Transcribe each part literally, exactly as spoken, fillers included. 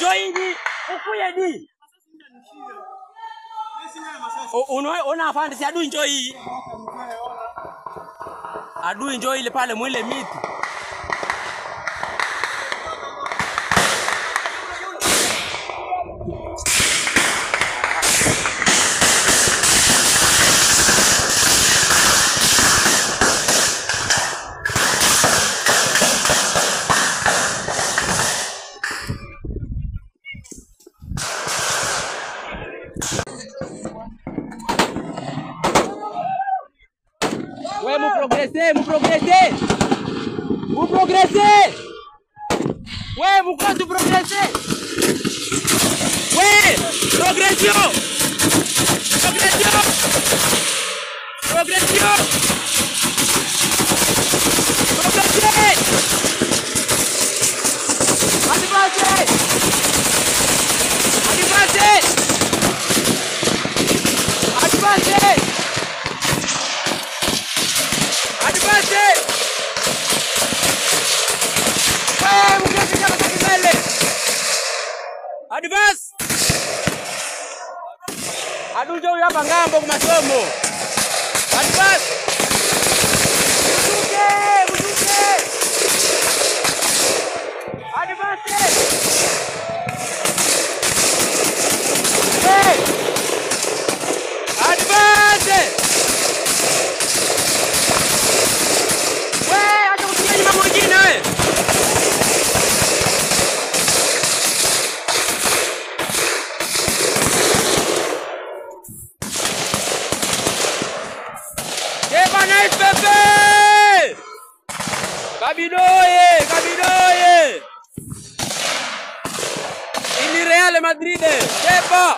Joini ukuye di. Unaona una afande si adui njoo hii. Adui njoo ile pale mwile miti. Ouais, vous progressez, vous progressez. Vous progressez. Ouais, vous comptez progresser. Ouais, progression. Progression. Progression. Progressez. Avancez. Avancez. Avancez. Advance! Ouais, vous pouvez faire ça qui mêle. Advance! Adujo hapa ngambo kwa masomo. Advance! Mtuke, mtuke. Advance! Hey! Advance! Cabidoye, Cabidoye. Il Real Madrid, c'est pas.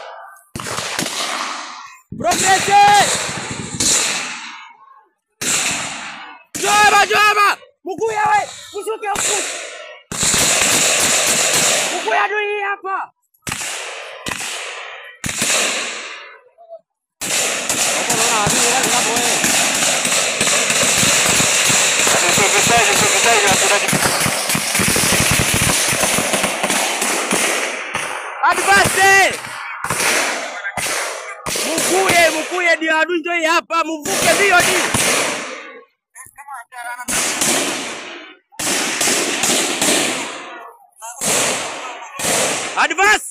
Progressez. Joba, joba. Mukuya we, musuke huku. Mukuya dui hapa. Hapo naona adui wale hapo wewe. Advance! Mukuye, mukuye ndio adui njoo hapa, mvuke mbio di. Advance!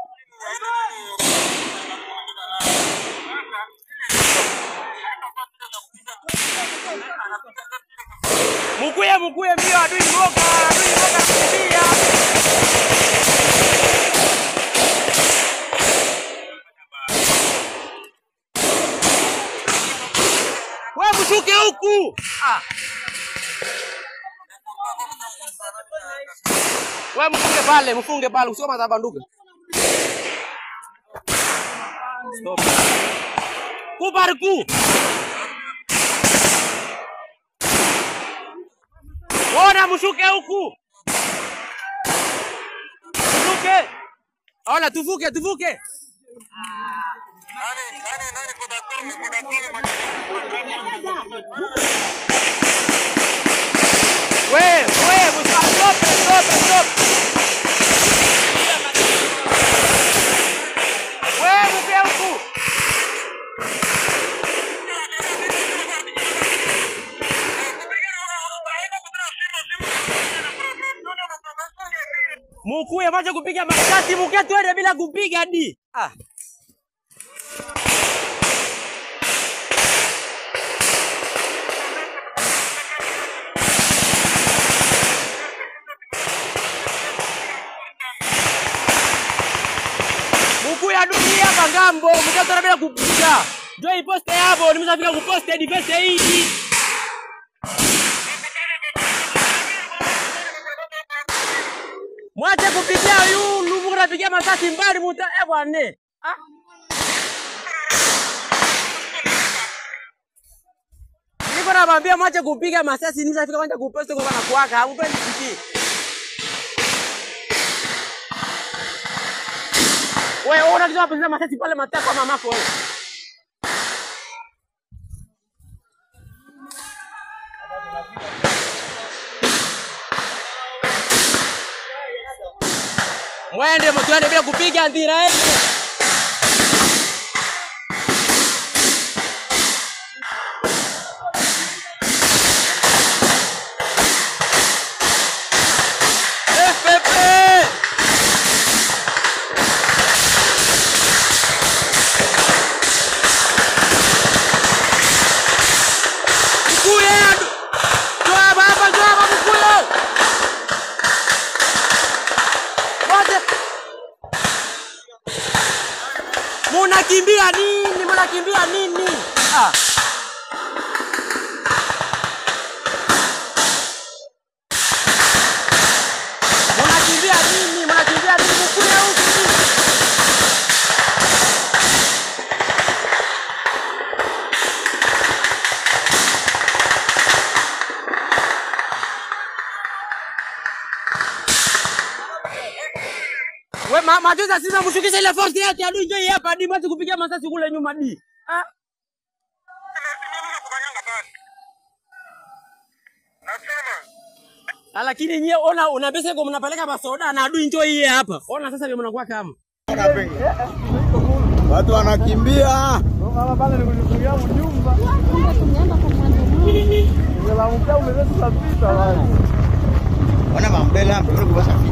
Mukuye, mukuye mbio adui ngoka, adui ngoka kukimbia. Wewe mshuke huku. Ah. Wewe mfunge pale, mfunge pale, usio matabanduka. Stop. Kubarku. Ona mshuke huku. Mshuke. Ona tuvuke, tuvuke. Nani, nani, nani kwa kumi, kwa kumi. Wewe, wewe, stop, stop, stop. Wewe mpe huku. Mukuye macho kupiga masasi, muke tuende bila kupiga di. Ah. Mukuye dunia hapa ngambo, muke tuende bila kupiga. Jo iposte hapo, nimeshafika kuposte defense hii. Mwache kupigia yu, lumu kunapigia masasi mbali muta, eh bwane. Ah. Niko nawaambia mwache kupiga masasi, nimeshafika kwanza kuposte kwa na kuwaka, hampendi kiki. Wewe ona kitu hapo masasi pale matako kwa mamako wewe. Mwende mtuende bila kupiga ndira eh. F P P Munakimbia nini? Munakimbia nini? Ah. Munakimbia nini? Munakimbia nini? Mkule huku. We ma majuza sina mshukisha ile force yake adui njoo hapa hadi mwache kupiga masasi kule nyuma di. Ah. Lakini nyie ona unabesa kwa mnapeleka basoda na adui njoo hii hapa. Ona sasa vile mnakuwa kama. Watu wanakimbia. Kama pale ni kujifungia mjumba. Tumeenda kwa mwanzo. Ngela mkaa umeweza kupita wapi? Wana mambele hapo ndio kwa safi.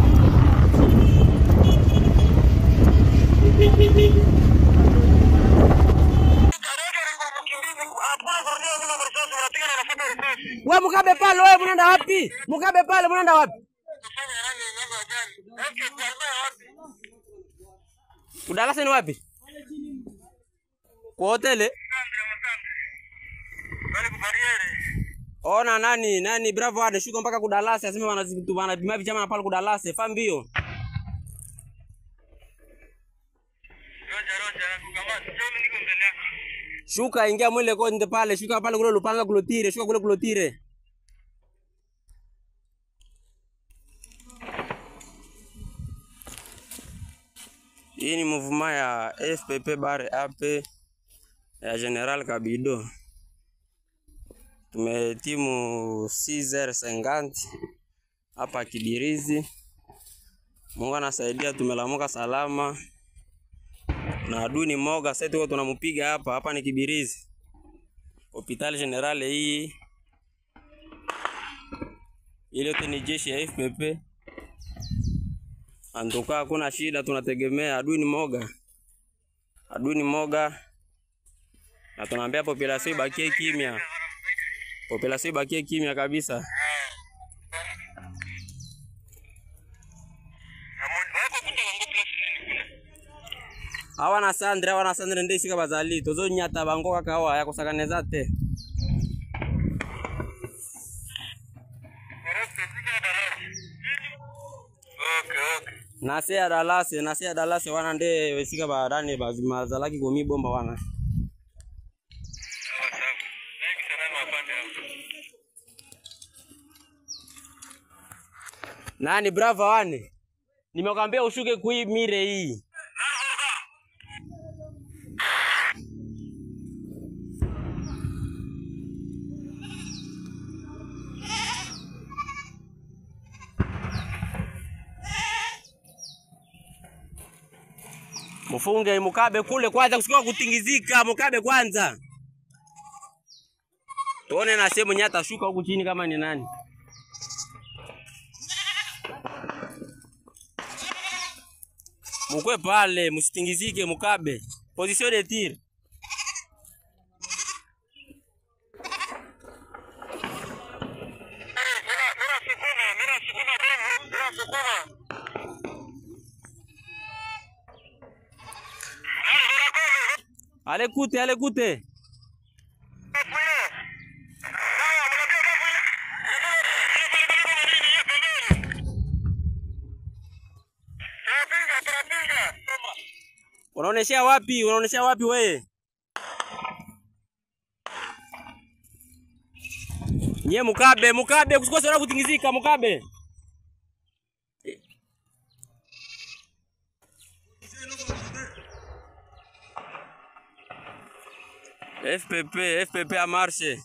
Wewe Mukabe pale wewe mnaenda wapi? Mukabe pale mnaenda wapi? Kudalasa ni wapi? Kwa hoteli? Ona nani nani Bravo anashuka mpaka kudalasa aseme wanazipima wanapima vichama pale kudalasa fahamu bio. Shuka ingia mwele konde pale, shuka pale kule lupanga kulotire, shuka kule kulotire. Hii ni movement ya F P P bare ape ya General Kabido. Tumetimu six heures cinquante hapa Kibirizi. Mungu anasaidia tumelamuka salama. Na adui ni moga sasa tuko tunamupiga hapa hapa ni Kibirizi. Hospitali General hii. Ile yote ni jeshi ya F P P. Andoka hakuna shida tunategemea adui ni moga. Adui ni moga. Na tunaambia population ibakie kimya. Population ibakie kimya kabisa. Hawana Sandra, hawana Sandra ndesi sika bazali. Tozo nyata bango kakawa ya kusakaneza te. Okay, okay. Nasi ya dalase, nasi ya dalase wana nde wesika barani bazimazalaki gomi bomba wana. Nani Bravo wane? Nimekwambia ushuke kui mire hii. Mufunge Mukabe kule kwanza kusikuwa kutingizika Mukabe kwanza. Tuone na sehemu nyata shuka huku chini kama ni nani. Mukwe pale msitingizike Mukabe. Position de tir. Ale kute, ale kute. Unaonesha wapi? Unaonesha wapi wewe? Nye Mukabe, Mukabe kusikose wala kutingizika Mukabe. F P P, F P P a marche.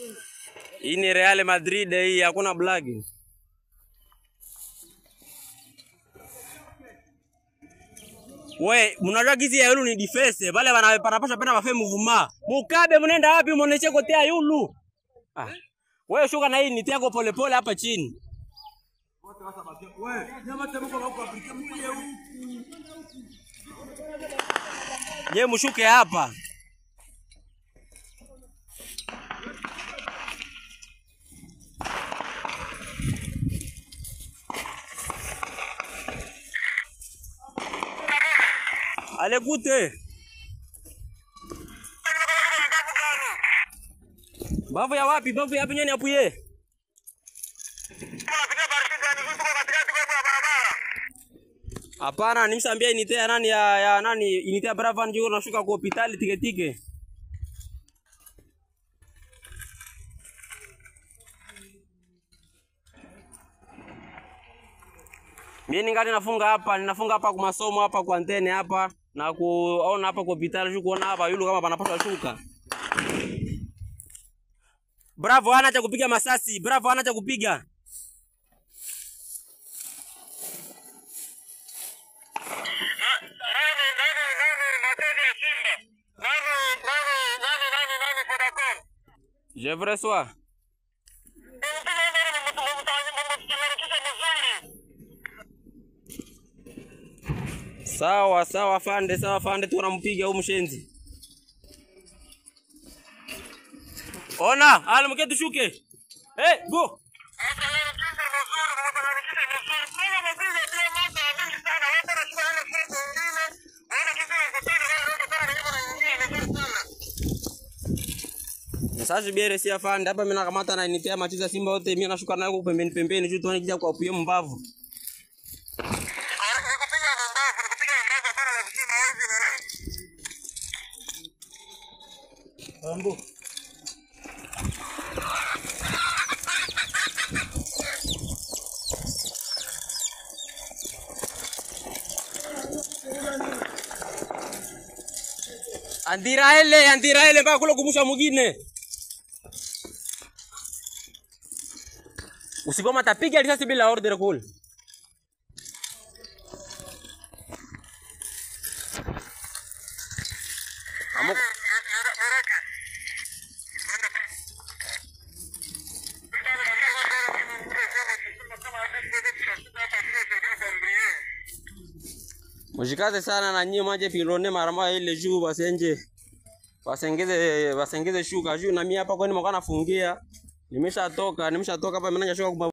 Hii ni Real Madrid hii, hakuna blagi. We, mnajua gizi ya yulu ni defense. Wale wanapasha pena wafe mvuma. Mukabe mnenda wapi muoneshe kotea yulu? Ah. Wewe shuka na hii ni tiako pole pole hapa chini. Wewe, nyama temko wako aplike mkuye huku. Je, mshuke hapa. Ale gute. Bavu ya wapi? Bavu ya wapi nyani apuye? Hapana, nimsambia initea nani ya, ya nani initea brava njoo nashuka kwa hospitali tike tike. Mimi ningali nafunga hapa, ninafunga hapa kwa masomo hapa kwa antene hapa na kuona hapa kwa hospitali shuku kuona hapa yule kama panapaswa shuka. Bravo ana cha kupiga masasi, bravo ana cha kupiga. Je vous reçois. Sawa sawa fande, sawa fande, tunampiga huyu mshenzi. Ona, ala mke tushuke. Hey, go. Sasa biere si afande hapa mimi nakamata na nitea machiza Simba wote mimi nashuka nayo huko pembeni pembeni tu tuone kija kwa puye mbavu. Ambo. Andira ele, andira ele mpaka kule kumusha mwingine. Usipoma tapiga risasi bila order kule. Amok. Mujikaze sana na nyinyi maje pilone mara moja ile juu basenje. Basengeze basengeze shuka juu na mimi hapa kwani mko nafungia. Nimeshatoka, nimeshatoka hapa mimi najashuka